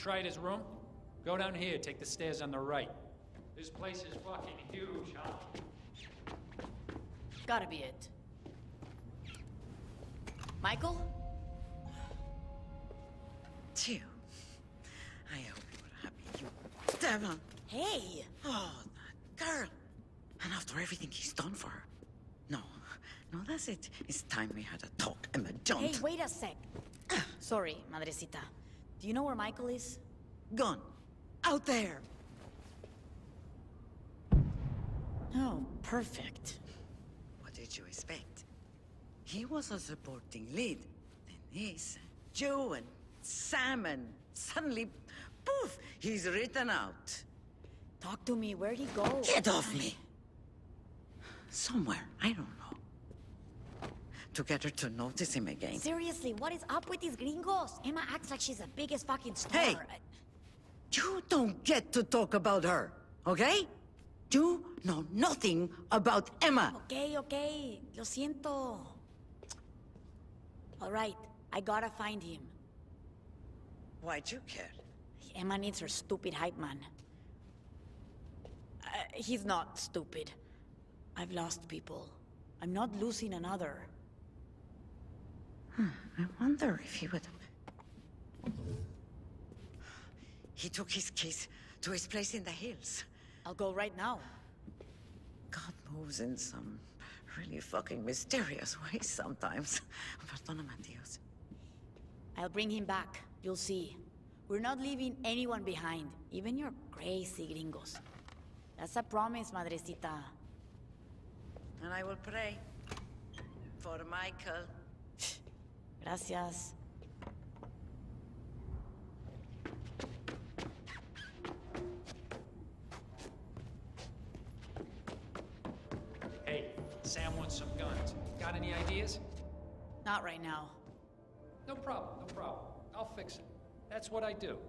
tried his room? Go down here, take the stairs on the right. This place is fucking huge, huh? Gotta be it. Michael? Phew. I hope you're happy, you devil. Hey! Oh, that girl. And after everything he's done for her. No, that's it. It's time we had a talk, Emma. Don't. Hey, wait a sec. Sorry, Madrecita. Do you know where Michael is? Gone. Out there. Oh, perfect. What did you expect? He was a supporting lead. Then this, Joe and Sam, and suddenly, poof, he's written out. Talk to me. Where'd he go? Get off me! Somewhere, I don't know. To get her to notice him again. Seriously, what is up with these gringos? Emma acts like she's the biggest fucking star. Hey! You don't get to talk about her, okay? You know nothing about Emma. Okay. Lo siento. All right, I gotta find him. Why'd you care? Emma needs her stupid hype man. He's not stupid. I've lost people. I'm not losing another. I wonder if he would... He took his keys to his place in the hills. I'll go right now. God moves in some really fucking mysterious ways sometimes. Perdóname, Dios. I'll bring him back. You'll see. We're not leaving anyone behind. Even your crazy gringos. That's a promise, Madrecita. And I will pray for Michael. Gracias. Hey, Sam wants some guns. Got any ideas? Not right now. No problem. I'll fix it. That's what I do.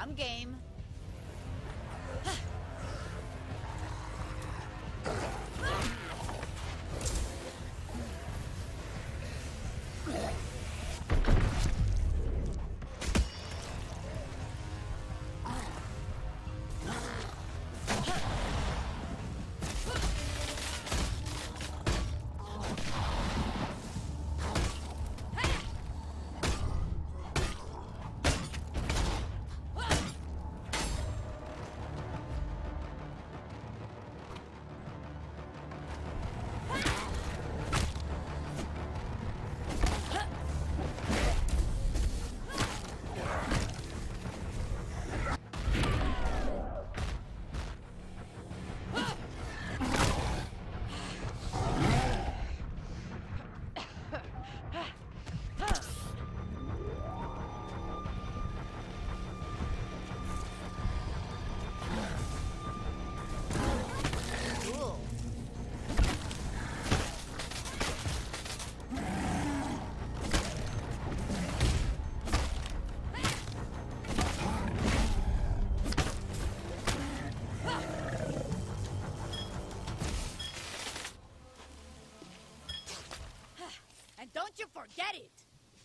I'm game. Don't you forget it!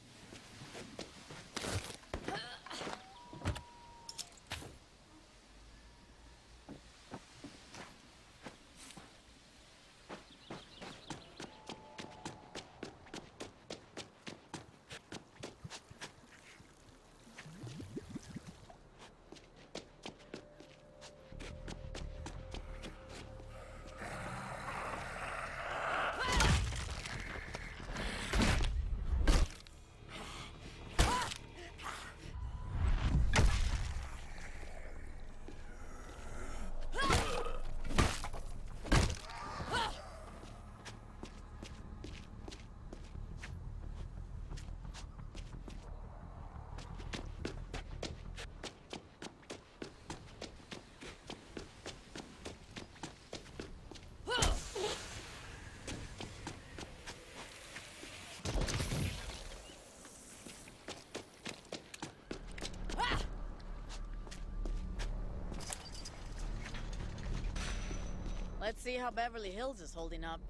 Let's see how Beverly Hills is holding up.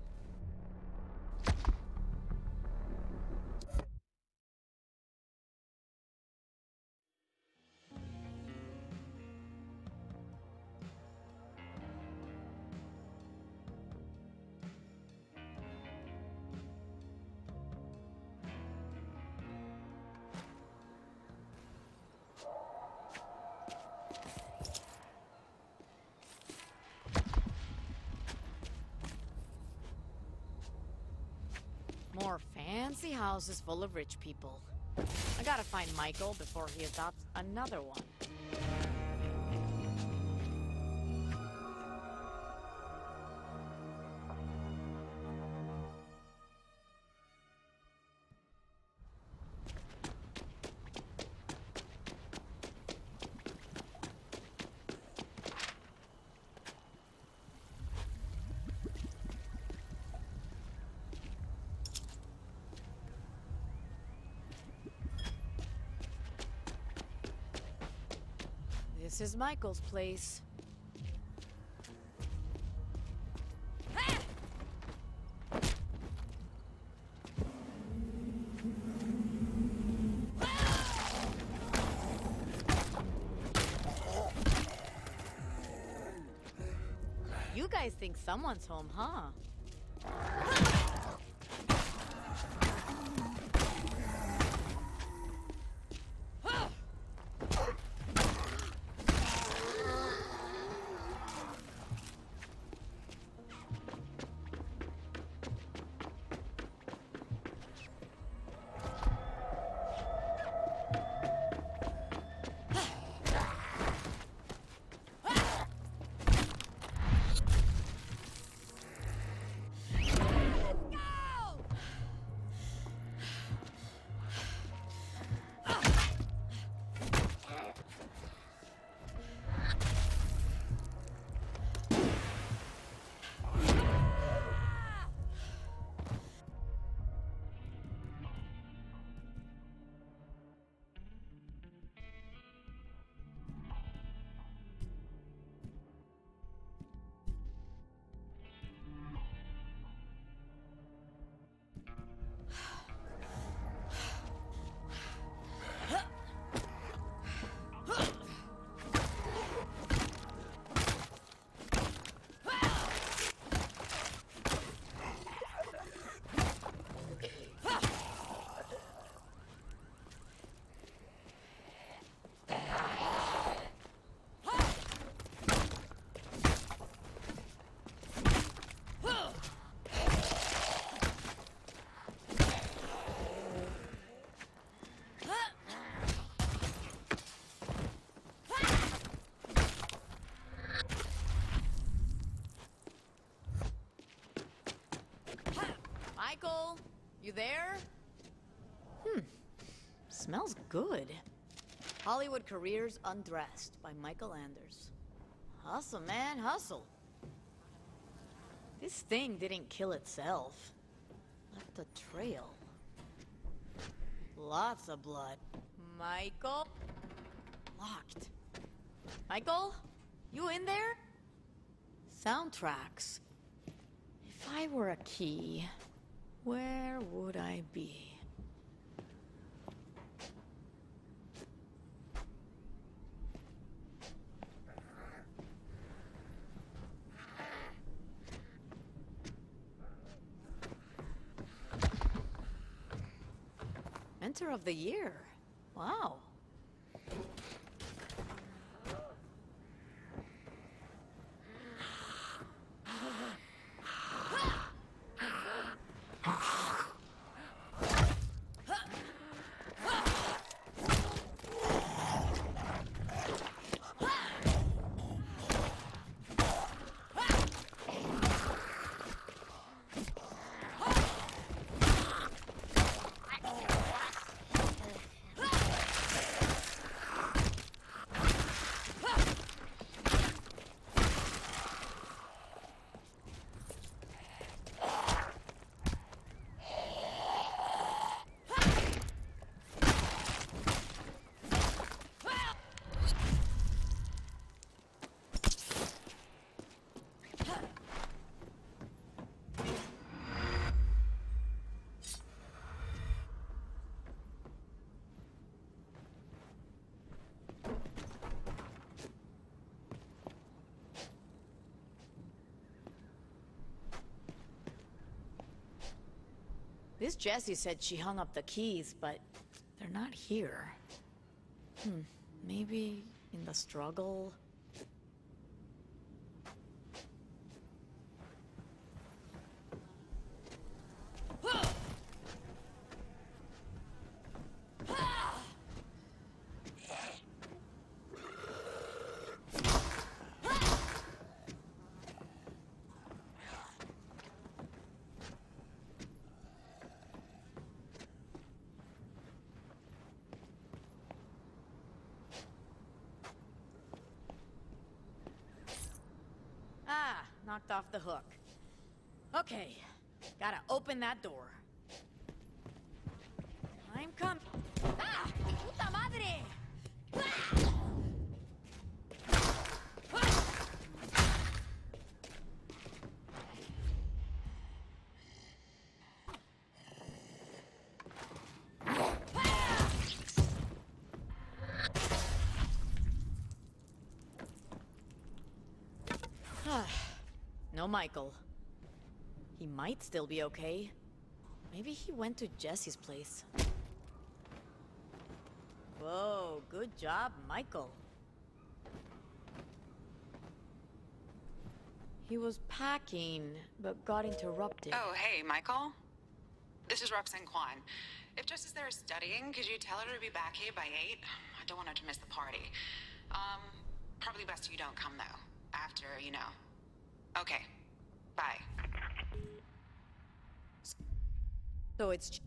More fancy houses full of rich people. I gotta find Michael before he adopts another one. This is Michael's place. You guys think someone's home, huh? there? Smells good. Hollywood Careers Undressed by Michael Anders. Hustle, man, hustle. This thing didn't kill itself. Left a trail. Lots of blood. Michael? Locked. Michael? You in there? Soundtracks. If I were a key, where would I be? Mentor of the Year. Wow. This Jessie said she hung up the keys, but they're not here. Maybe in the struggle? Knocked off the hook. Okay, gotta open that door. I'm coming. Ah! Puta madre! No Michael. He might still be okay. Maybe he went to Jessie's place. Whoa, good job, Michael. He was packing, but got interrupted. Oh, hey, Michael? This is Roxanne Kwan. If Jess is there studying, could you tell her to be back here by 8? I don't want her to miss the party. Probably best you don't come, though. After, you know. Okay. Bye. So it's...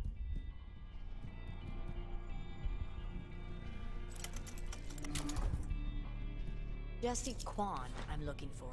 Jessie Kwan I'm looking for.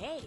okay.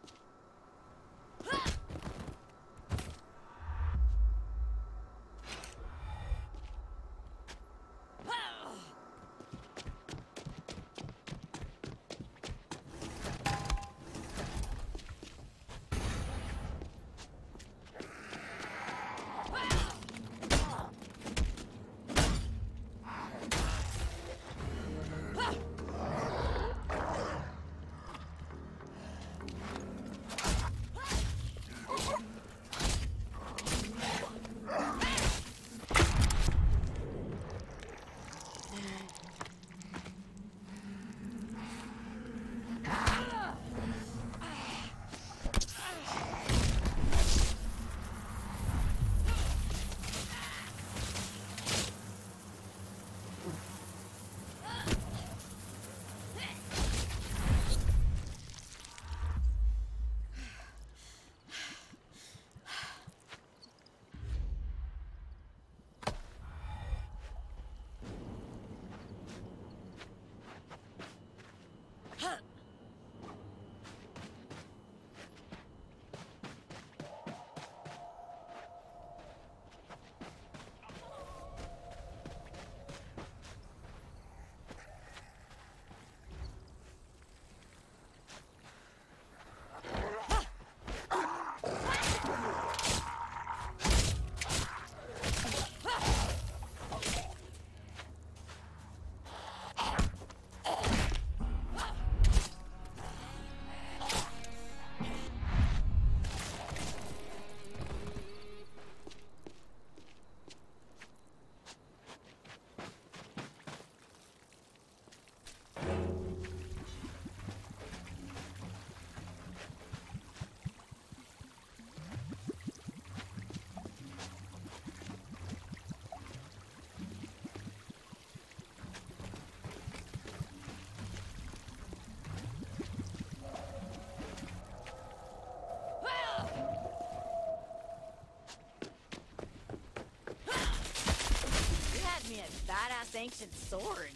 Me a badass ancient sword.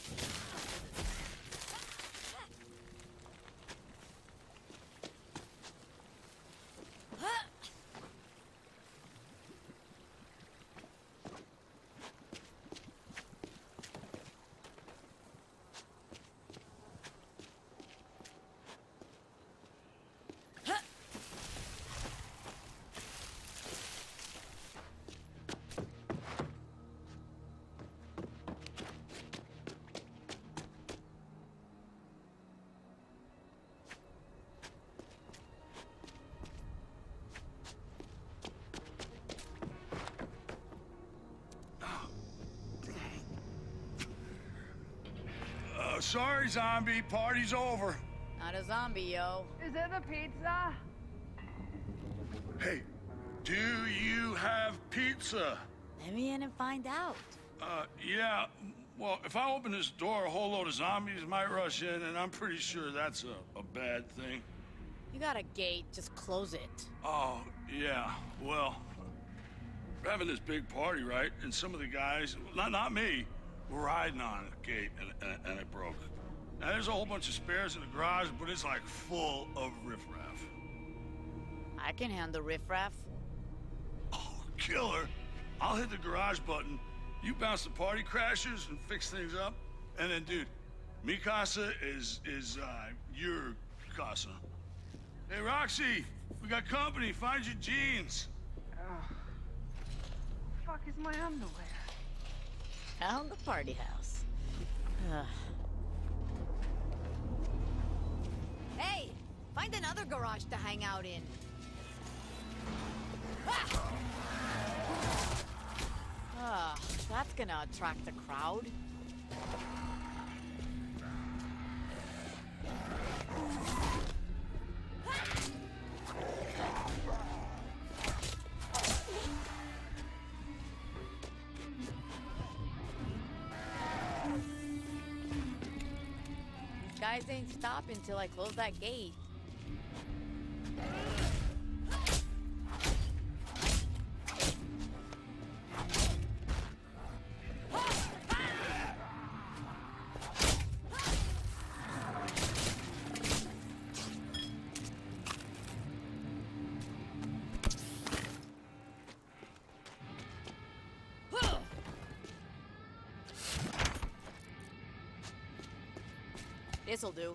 Sorry, zombie. Party's over. Not a zombie, yo. Is it the pizza? Hey, do you have pizza? Let me in and find out. Yeah. Well, if I open this door, a whole load of zombies might rush in, and I'm pretty sure that's a bad thing. You got a gate, just close it. Oh, yeah. Well, we're having this big party, right? And some of the guys, not me, were riding on a gate, and it broke. Now, there's a whole bunch of spares in the garage, but it's like full of riffraff. I can handle riffraff. Oh, killer. I'll hit the garage button. You bounce the party crashers and fix things up. And then, dude, mi casa is your casa. Hey, Roxy, we got company. Find your jeans. Fuck is my underwear? Found the party house. Ugh. Hey! Find another garage to hang out in. That's gonna attract the crowd. These guys ain't stopping till I close that gate. This'll do.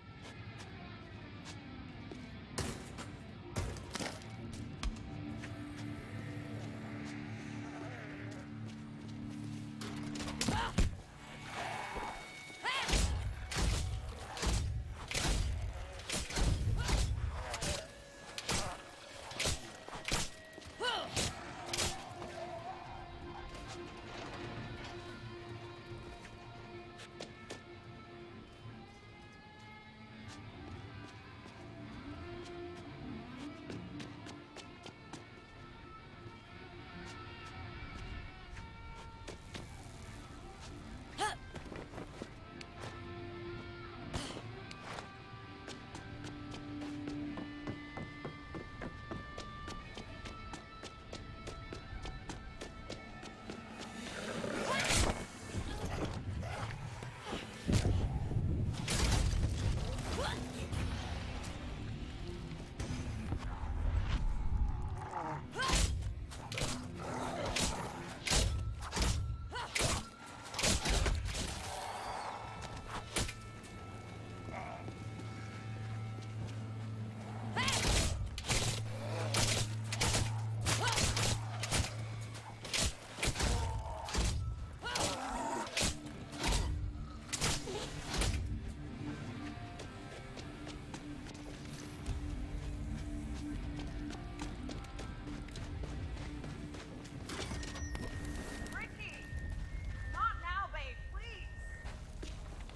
Ricky! Not now, babe, please!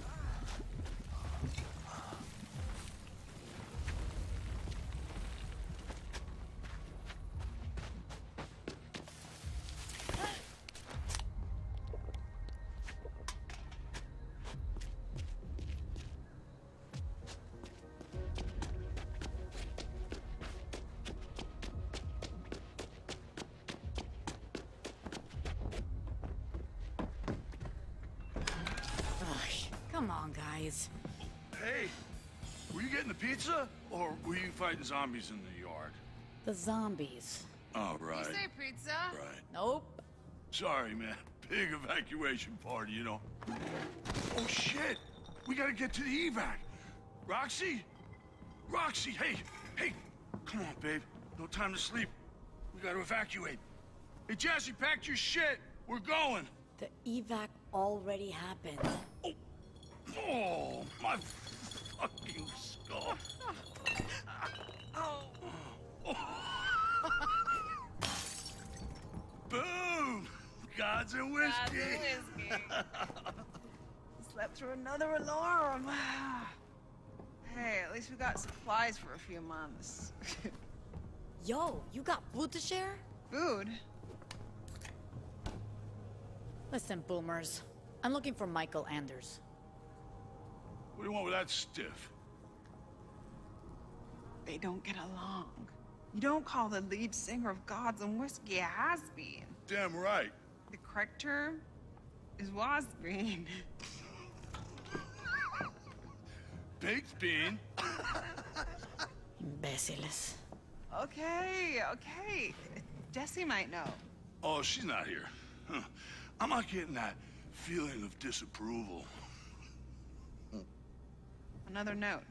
Come on, guys. Hey, were you getting the pizza, or were you fighting zombies in the yard? The zombies. Oh, right. You say pizza? Right. Nope. Sorry, man. Big evacuation party, you know. Oh, shit! We gotta get to the evac. Roxy? Roxy, hey! Hey! Come on, babe. No time to sleep. We gotta evacuate. Hey, Jesse, pack your shit. We're going. The evac already happened. Oh, my fucking skull. Oh. Boom! Gods and whiskey. Slept through another alarm. Hey, at least we got supplies for a few months. Yo, you got food to share? Food? Listen, boomers. I'm looking for Michael Anders. What do you want with that stiff? They don't get along. You don't call the lead singer of Gods and Whiskey a has-been. Damn right. The correct term is was-been. Baked bean. Imbéciles. Okay. Jessie might know. Oh, she's not here. Huh. I'm not getting that feeling of disapproval. Another note.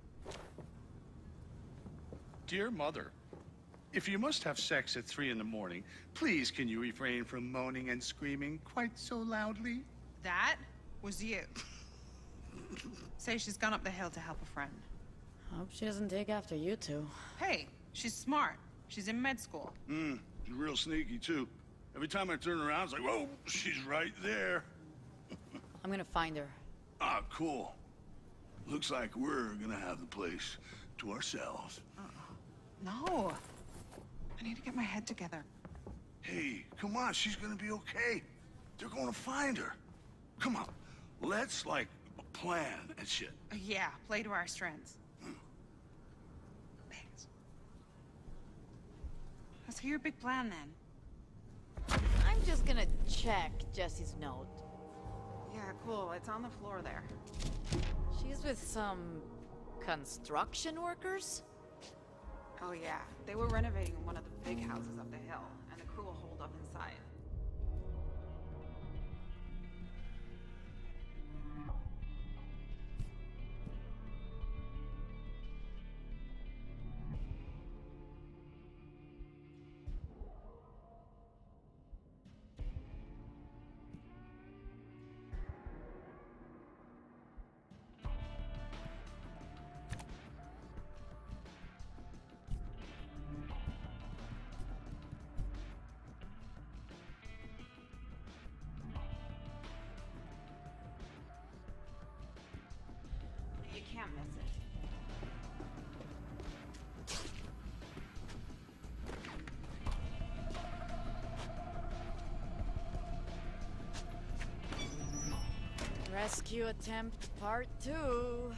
Dear Mother, if you must have sex at 3 in the morning, please can you refrain from moaning and screaming quite so loudly? That was you. Say she's gone up the hill to help a friend. Hope she doesn't take after you two. Hey, she's smart. She's in med school. She's real sneaky, too. Every time I turn around, it's like, whoa, she's right there. I'm gonna find her. Ah, cool. Looks like we're gonna have the place to ourselves. No. I need to get my head together. Hey, come on, she's gonna be okay. They're gonna find her. Come on, let's, like, plan and shit. Yeah, play to our strengths. Thanks. Let's hear your big plan, then. I'm just gonna check Jesse's note. Yeah, cool. It's on the floor there. She's with some construction workers? Oh, yeah. They were renovating one of the big houses up the hill, and the crew will hold up inside. Can't miss it. Rescue attempt part 2.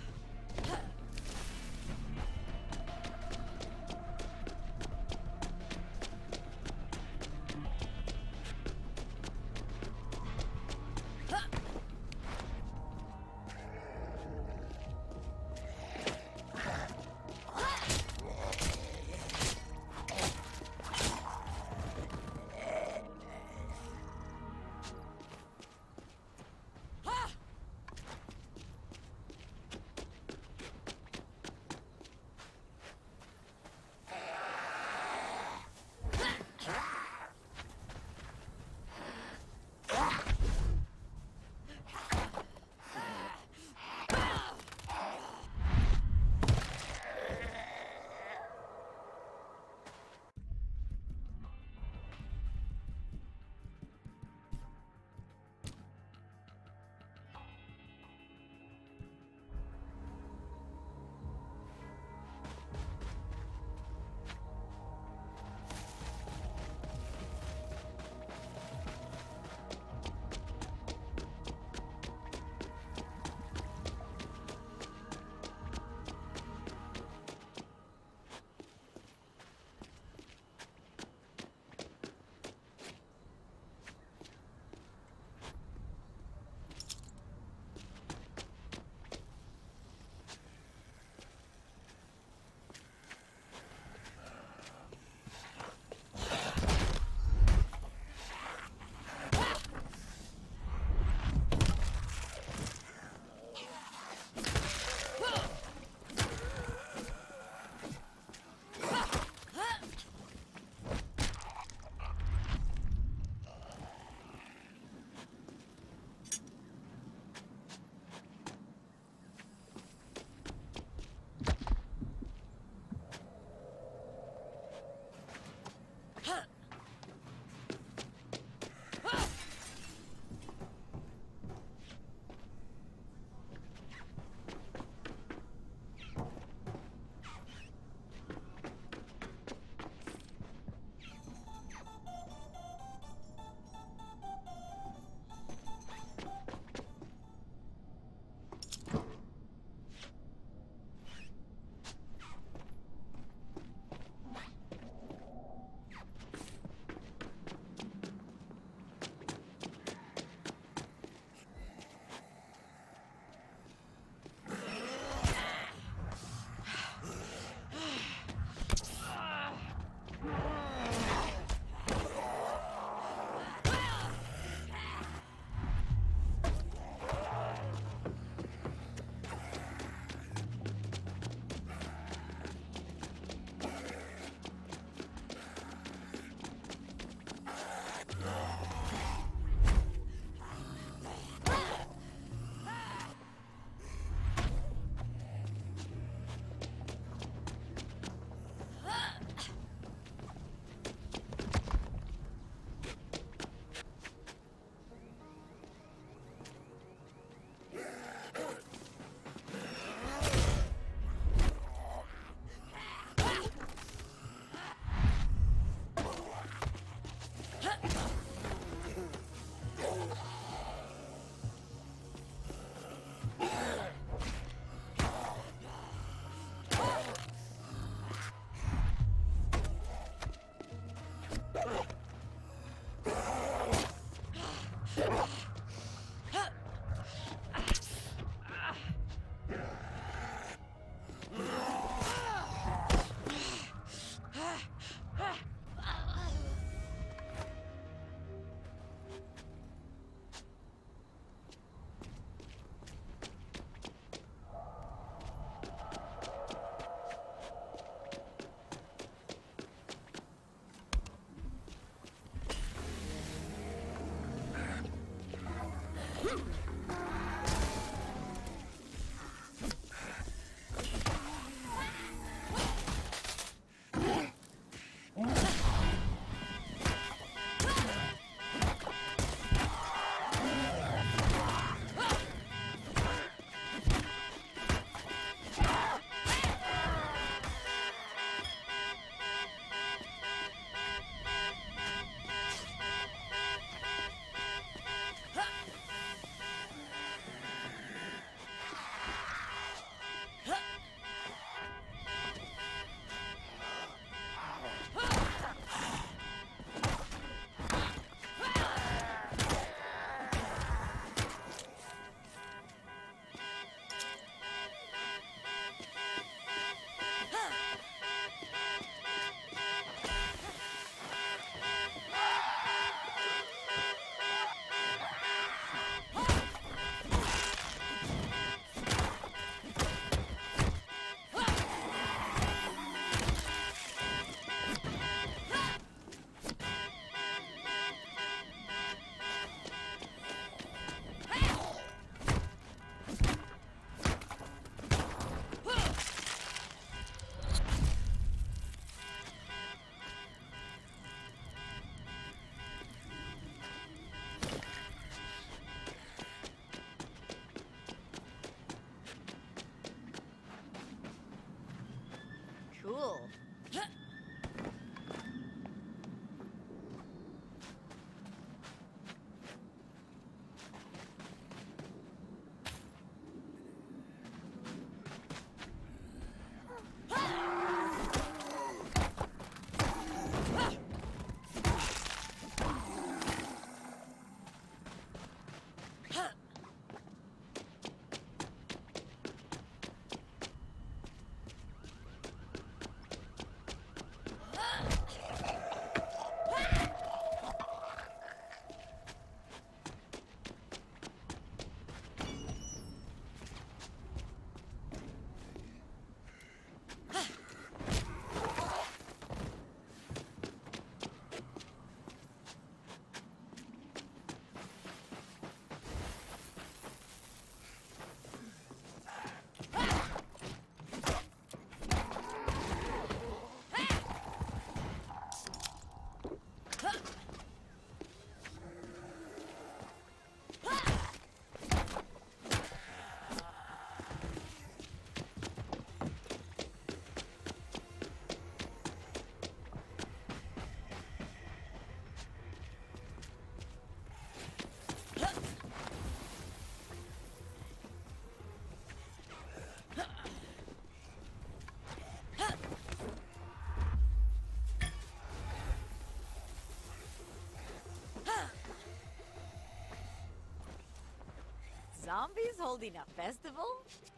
Zombies holding a festival?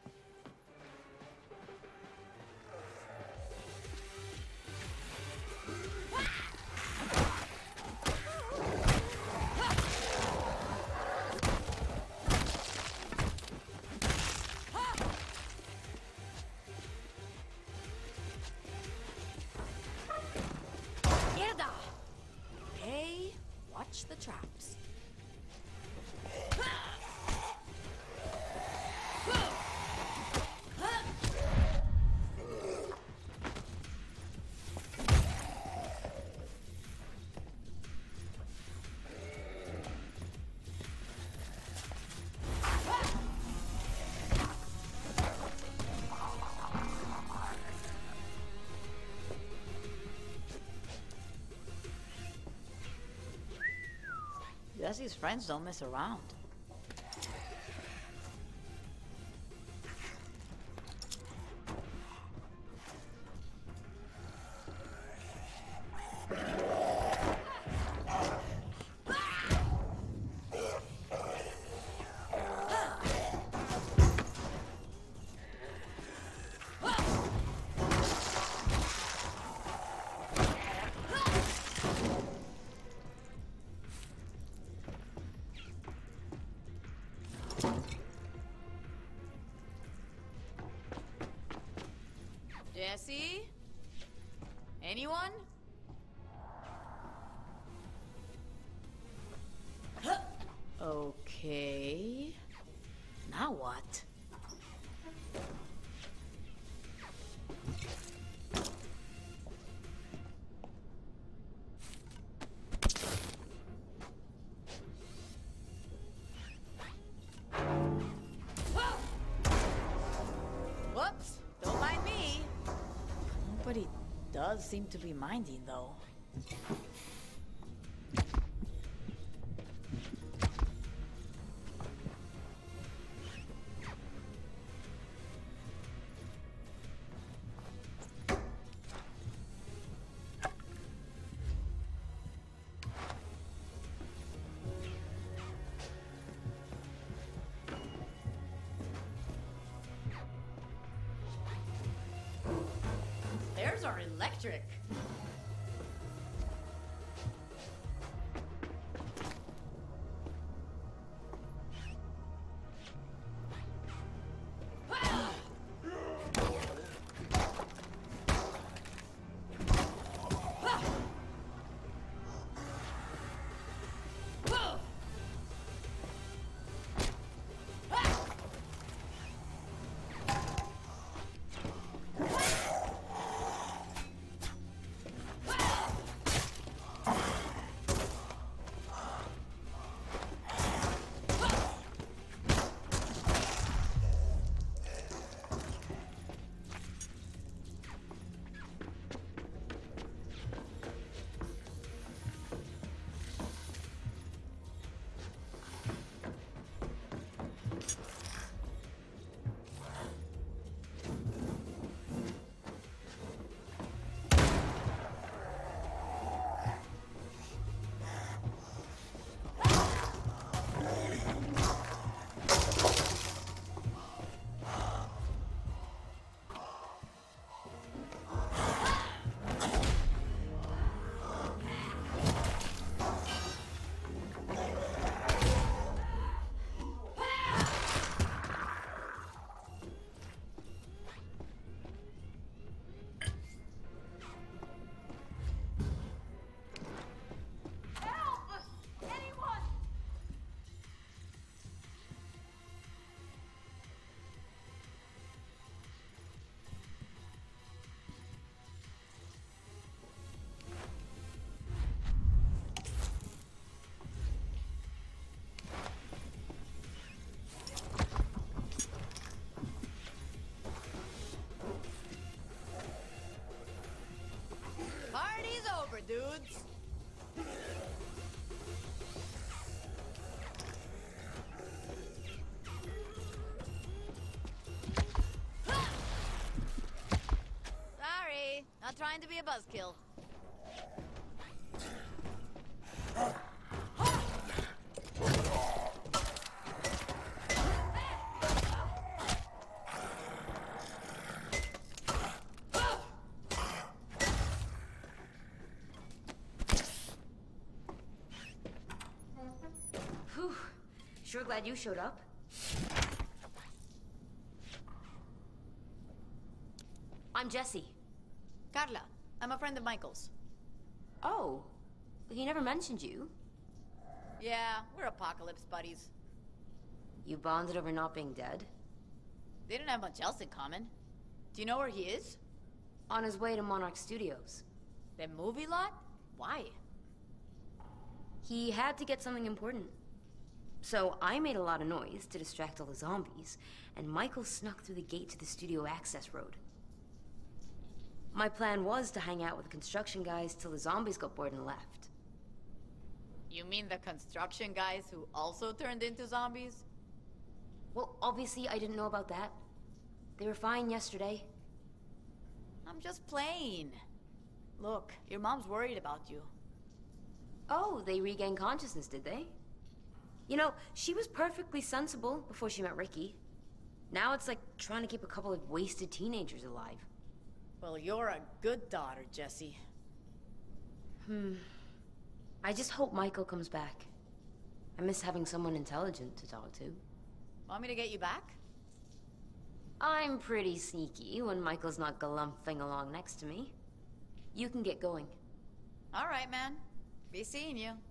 Mierda! Okay, watch the traps. Jesse's friends don't mess around. Jesse? Anyone? Okay. Now what? Whoops! Don't mind me. Nobody does seem to be minding, though. Stairs are electric. Dudes. Sorry, not trying to be a buzzkill. sure glad you showed up. I'm Jesse. Carla, I'm a friend of Michael's. Oh, he never mentioned you. Yeah, we're apocalypse buddies. You bonded over not being dead? They didn't have much else in common. Do you know where he is? On his way to Monarch Studios. The movie lot? Why? He had to get something important. So I made a lot of noise to distract all the zombies, and Michael snuck through the gate to the studio access road. My plan was to hang out with the construction guys till the zombies got bored and left. You mean the construction guys who also turned into zombies? Well, obviously I didn't know about that. They were fine yesterday. I'm just playing. Look, your mom's worried about you. Oh, they regained consciousness, did they? You know, she was perfectly sensible before she met Ricky. Now it's like trying to keep a couple of wasted teenagers alive. Well, you're a good daughter, Jesse. I just hope Michael comes back. I miss having someone intelligent to talk to. Want me to get you back? I'm pretty sneaky when Michael's not galumphing along next to me. You can get going. All right, man. Be seeing you.